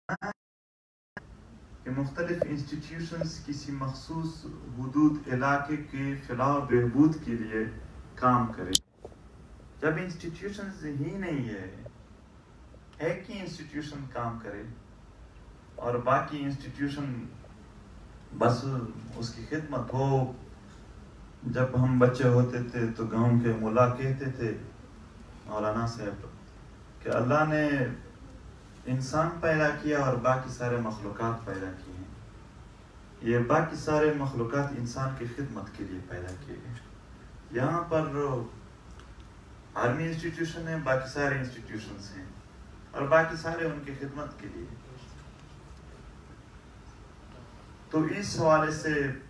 کہ مختلف انسٹیٹیوشنز کسی مخصوص حدود علاقے کے فلاح و بہبود کے لیے کام کرے. جب انسٹیٹیوشنز ہی نہیں ہے، ایک ہی انسٹیٹیوشن کام کرے اور باقی انسٹیٹیوشن بس اس کی خدمت ہو. جب ہم بچے ہوتے تھے تو گاؤں کے ملا کہتے تھے مولانا صاحب کہ اللہ نے انسان پیدا کیا اور باقی سارے مخلوقات پیدا کیے ہیں. یہ باقی سارے مخلوقات انسان کی خدمت کے لیے پیدا کیے گئے. یہاں پر آرمی انسٹیٹیوشن ہے، باقی سارے انسٹیٹیوشنز ہیں اور باقی سارے ان کی خدمت کے لیے. تو اس حوالے سے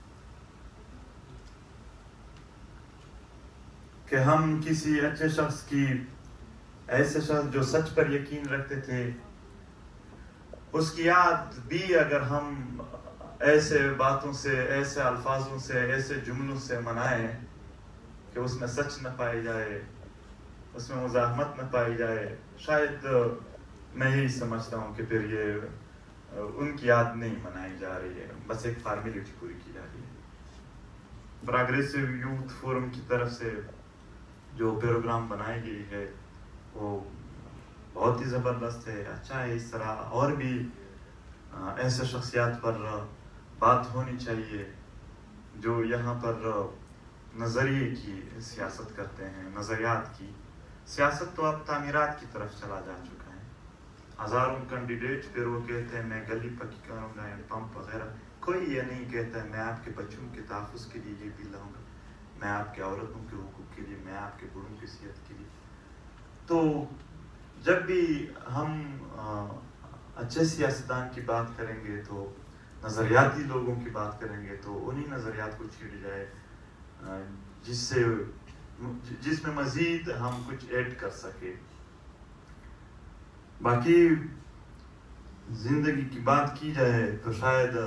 کہ ہم کسی اچھے شخص کی، ایسے شخص جو سچ پر یقین رکھتے تھے، اس کی یاد بھی اگر ہم ایسے باتوں سے، ایسے الفاظوں سے، ایسے جملوں سے منائیں کہ اس میں سچ نہ پائی جائے، اس میں مزاحمت نہ پائی جائے، شاید میں یہی سمجھتا ہوں کہ پھر یہ ان کی یاد نہیں منائی جا رہی ہے، بس ایک فارمیلٹی پوری کی جا رہی ہے. پروگریسو یوتھ فورم کی طرف سے جو پروگرام بنائی گئی ہے وہ بہت ہی زبردست ہے، اچھا ہے. اس طرح اور بھی ایسے شخصیات پر بات ہونی چاہیے جو یہاں پر نظریے کی سیاست کرتے ہیں، نظریات کی سیاست. تو اب تعمیرات کی طرف چلا جا چکا ہے. ہزاروں کینڈیڈیٹ، پھر وہ کہتے ہیں میں گلی پکی کروں گا، پمپ وغیرہ. کوئی یہ نہیں کہتا ہے میں آپ کے بچوں کے تحفظ کے لیے یہ بھی لاؤں گا، میں آپ کے عورتوں کے حقوق کے لیے، میں آپ کے بوڑھوں کی صحت کے لیے. تو جب بھی ہم اچھے سیاستدان کی بات کریں گے تو نظریاتی لوگوں کی بات کریں گے تو انہی نظریات کو چھیڑ جائے جس میں مزید ہم کچھ ایڈ کر سکے. باقی زندگی کی بات کی جائے تو شاید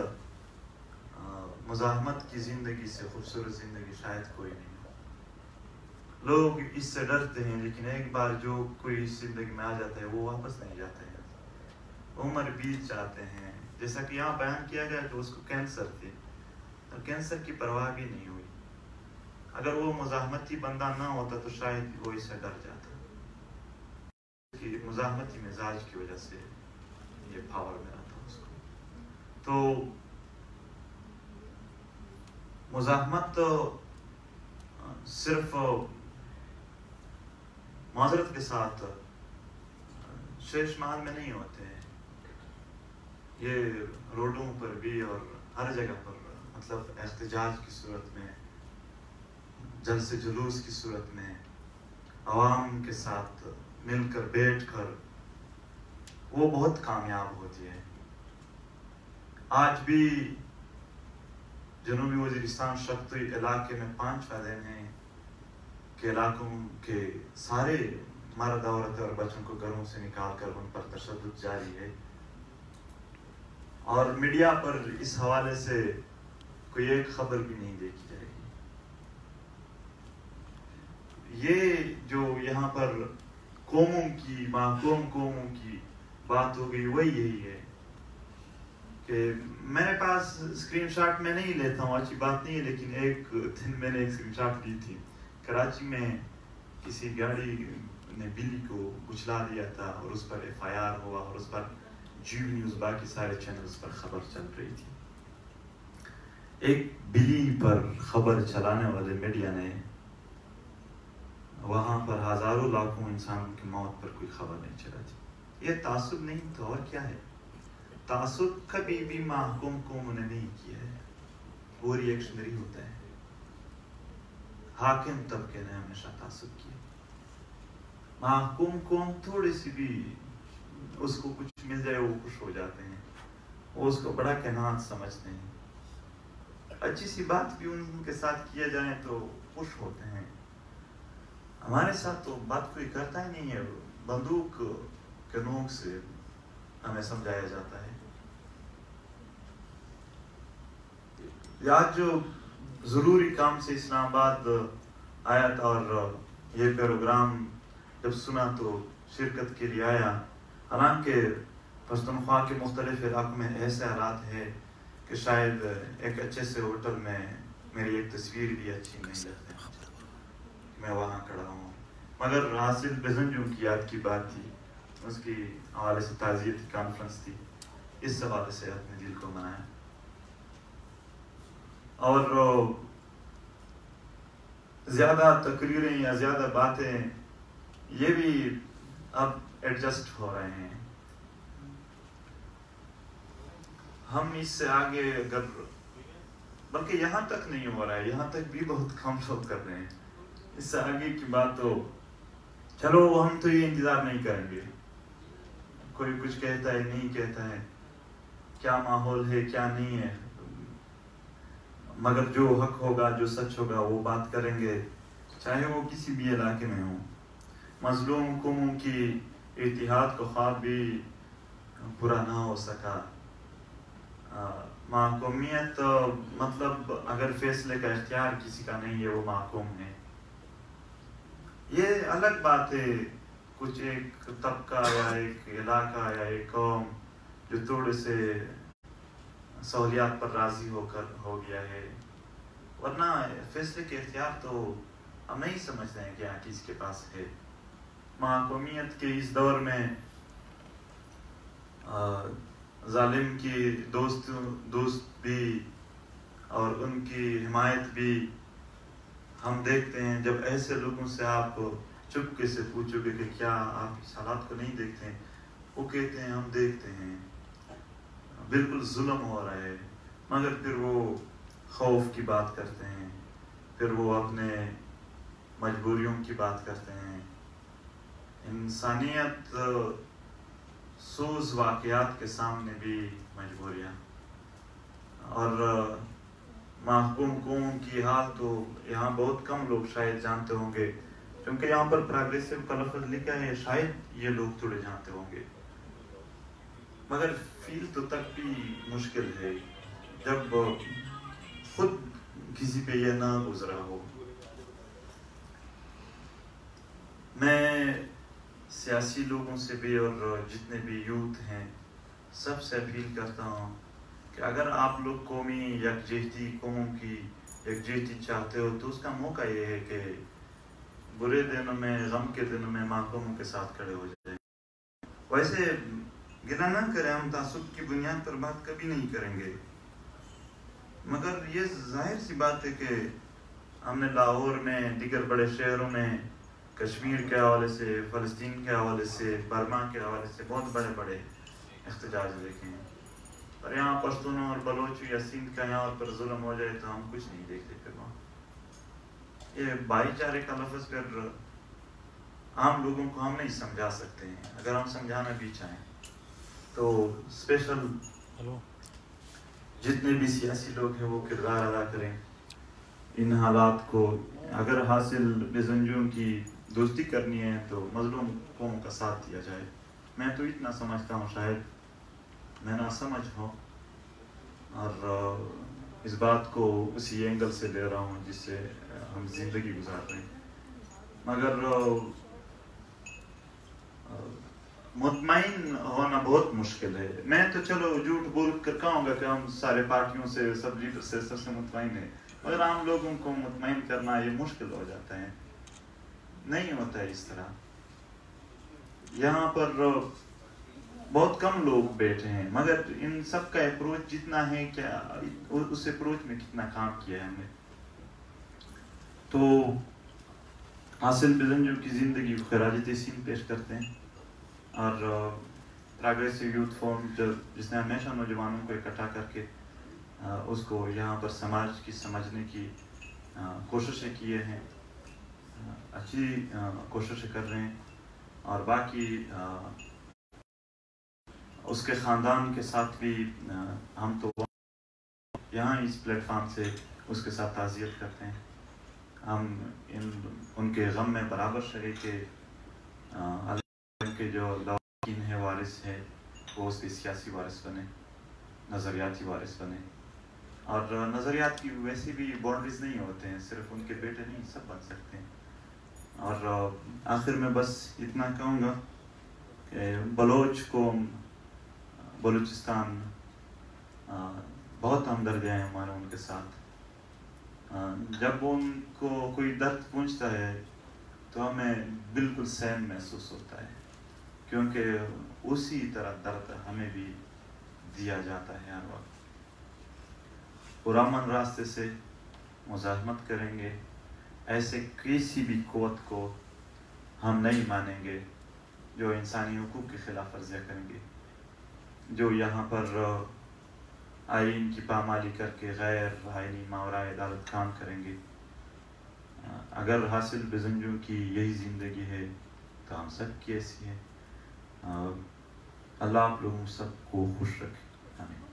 مزاحمت کی زندگی سے خوبصورت زندگی شاید کوئی نہیں. لوگ اس سے ڈرتے ہیں، لیکن ایک بار جو کوئی اس زندگی میں آ جاتا ہے وہ واپس نہیں جاتا ہے. عمر بیت جاتے ہیں. جیسا کہ یہاں بیان کیا گیا کہ اس کو کینسر تھی اور کینسر کی پرواہ بھی نہیں ہوئی. اگر وہ مزاحمتی بندہ نہ ہوتا تو شاید وہ اس سے ڈر جاتا. کہ مزاحمتی مزاج کی وجہ سے یہ پاور ملا تھا اس کو. تو مزاحمت تو صرف معذرت کے ساتھ شیش محل میں نہیں ہوتے ہیں، یہ روڈوں پر بھی اور ہر جگہ پر، مطلب احتجاج کی صورت میں، جلسے جلوس کی صورت میں، عوام کے ساتھ مل کر بیٹھ کر وہ بہت کامیاب ہوتی ہے. آج بھی جنوبی وزیرستان شرقی علاقے میں 5 فائدے ہیں کہ علاقوں کے سارے مرد عورت اور بچوں کو گھروں سے نکال کر ان پر تشدد جاری ہے. اور میڈیا پر اس حوالے سے کوئی ایک خبر بھی نہیں دیکھی جائے گی. یہ جو یہاں پر قوموں کی، محکوم قوموں کی بات ہو گئی، وہی یہی ہے کہ میرے پاس اسکرین شاٹ میں نہیں لیتا ہوں، اچھی بات نہیں ہے، لیکن ایک دن میں نے ایک اسکرین شاٹ لی تھی. کراچی میں کسی گاڑی نے بلی کو کچلا دیا تھا اور اس پر FIR ہوا اور اس پر جیو نیوز باقی سارے چینلز پر خبر چل رہی تھی. ایک بلی پر خبر چلانے والے میڈیا نے وہاں پر ہزاروں لاکھوں انسانوں کی موت پر کوئی خبر نہیں چلا تھی. یہ تعصب نہیں تو اور کیا ہے؟ تعصب کبھی بھی محکوم قوم نے نہیں کیا ہے، وہ ریئیکشنری ہوتا ہے. حاکم طبقے نے ہمیشہ تعصب کیا. محکوم قوم تھوڑی سی بھی اس کو کچھ مل جائے وہ خوش ہو جاتے ہیں، وہ اس کو بڑا کہنات سمجھتے ہیں. اچھی سی بات بھی ان کے ساتھ کیا جائے تو خوش ہوتے ہیں. ہمارے ساتھ تو بات کوئی کرتا ہی نہیں ہے، بندوق کے نوک سے ہمیں سمجھایا جاتا ہے. آج جو ضروری کام سے اسلام آباد آیا تھا اور یہ پروگرام جب سنا تو شرکت کے لیے آیا، حالانکہ پختونخوا کے مختلف علاقوں میں ایسے حالات ہیں کہ شاید ایک اچھے سے ہوٹل میں میری ایک تصویر بھی اچھی نہیں لگتی، میں وہاں کھڑا ہوں، مگر حاصل بزنجوں کی یاد کی بات تھی، اس کی حوالے سے تعزیتی کانفرنس تھی، اس حوالے سے اپنے دل کو منایا. اور زیادہ تقریریں یا زیادہ باتیں یہ بھی اب ایڈجسٹ ہو رہے ہیں. ہم اس سے آگے اگر بلکہ یہاں تک نہیں ہو رہا ہے، یہاں تک بھی بہت کم لوگ کر رہے ہیں. اس سے آگے کی بات تو چلو ہم تو یہ انتظار نہیں کریں گے، کوئی کچھ کہتا ہے نہیں کہتا ہے، کیا ماحول ہے کیا نہیں ہے، مگر جو حق ہوگا جو سچ ہوگا وہ بات کریں گے، چاہے وہ کسی بھی علاقے میں ہوں. مظلوم قوموں کی اتحاد کا خواب بھی پورا نہ ہو سکا. محکومیت مطلب اگر فیصلے کا اختیار کسی کا نہیں ہے وہ محکوم ہے. یہ الگ بات ہے کچھ ایک طبقہ یا ایک علاقہ یا ایک قوم جو تھوڑے سے سہولیات پر راضی ہو گیا ہے، ورنہ فیصلے کے اختیار تو ہم نہیں سمجھتے ہیں کہ کس کے پاس ہے. محکومیت کے اس دور میں ظالم کی دوست بھی اور ان کی حمایت بھی ہم دیکھتے ہیں. جب ایسے لوگوں سے آپ چپکے سے پوچھو گے کہ کیا آپ اس حالات کو نہیں دیکھتے ہیں، وہ کہتے ہیں ہم دیکھتے ہیں، بالکل ظلم ہو رہا ہے، مگر پھر وہ خوف کی بات کرتے ہیں، پھر وہ اپنے مجبوریوں کی بات کرتے ہیں. انسانیت سوز واقعات کے سامنے بھی مجبوریاں. اور محکوم قوم کی حال تو یہاں بہت کم لوگ شاید جانتے ہوں گے، کیونکہ یہاں پر پروگریسو کا لفظ لکھا ہے، شاید یہ لوگ تھوڑے جانتے ہوں گے، مگر فیل تو تک بھی مشکل ہے جب خود کسی پہ یہ نہ گزرا ہو. میں سیاسی لوگوں سے بھی اور جتنے بھی یوتھ ہیں سب سے اپیل کرتا ہوں کہ اگر آپ لوگ قومی یکجہتی، قوموں کی یکجہتی چاہتے ہو تو اس کا موقع یہ ہے کہ برے دنوں میں، غم کے دنوں میں محکوموں کے ساتھ کھڑے ہو جائیں. ویسے گناہ نہ کریں، ہم تعصب کی بنیاد پر بات کبھی نہیں کریں گے، مگر یہ ظاہر سی بات ہے کہ ہم نے لاہور میں، دیگر بڑے شہروں میں کشمیر کے حوالے سے، فلسطین کے حوالے سے، برما کے حوالے سے بہت بڑے بڑے احتجاج دیکھے ہیں. اور یہاں پشتونوں اور بلوچ یا سندھ کا یہاں پر ظلم ہو جائے تو ہم کچھ نہیں دیکھتے. پھر وہاں یہ بھائی چارے کا لفظ پھر عام لوگوں کو ہم نہیں سمجھا سکتے ہیں. اگر ہم سمجھانا بھی چاہیں تو اسپیشل جتنے بھی سیاسی لوگ ہیں وہ کردار ادا کریں ان حالات کو. اگر حاصل بزنجوں کی دوستی کرنی ہے تو مظلوم قوموں کا ساتھ دیا جائے. میں تو اتنا سمجھتا ہوں، شاید میں نہ سمجھ ہوں، اور اس بات کو اسی اینگل سے لے رہا ہوں جس سے ہم زندگی گزار رہے ہیں. مگر مطمئن ہونا بہت مشکل ہے. میں تو چلو جھوٹ بول کر کہوں گا کہ ہم سارے پارٹیوں سے، سب لیڈر سے، سب سے مطمئن ہیں، مگر عام لوگوں کو مطمئن کرنا یہ مشکل ہو جاتا ہے. نہیں ہوتا ہے اس طرح. یہاں پر بہت کم لوگ بیٹھے ہیں، مگر ان سب کا اپروچ جتنا ہے، کیا اس اپروچ میں کتنا کام کیا ہے ہم نے. تو حاصل بزنجوں کی زندگی کو خراج تحسین پیش کرتے ہیں. اور پروگریسو یوتھ فورم جس نے ہمیشہ نوجوانوں کو اکٹھا کر کے اس کو یہاں پر سماج کی سمجھنے کی کوششیں کیے ہیں، اچھی کوششیں کر رہے ہیں. اور باقی اس کے خاندان کے ساتھ بھی ہم تو یہاں اس پلیٹ فارم سے اس کے ساتھ تعزیت کرتے ہیں. ہم ان کے غم میں برابر شریک کے کے جو لاکین ہے، وارث ہے، وہ اس کے سیاسی وارث بنے، نظریاتی وارث بنے. اور نظریات کی ویسے بھی باؤنڈریز نہیں ہوتے ہیں، صرف ان کے بیٹے نہیں، سب بن سکتے ہیں. اور آخر میں بس اتنا کہوں گا کہ بلوچ قوم بلوچستان بہت ہمدردیاں ہیں ہمارے ان کے ساتھ. جب ان کو کوئی درد پہنچتا ہے تو ہمیں بالکل سہم محسوس ہوتا ہے، کیونکہ اسی طرح درد ہمیں بھی دیا جاتا ہے ہر وقت. پرامن راستے سے مزاحمت کریں گے، ایسے کسی بھی قوت کو ہم نہیں مانیں گے جو انسانی حقوق کی خلاف ورزیاں کریں گے، جو یہاں پر آئین کی پامالی کر کے غیر آئینی ماورائے عدالت کام کریں گے. اگر حاصل بزنجوں کی یہی زندگی ہے تو ہم سب کی ایسی ہے. اللہ آپ لوگوں سب کو خوش رکھے. آمین.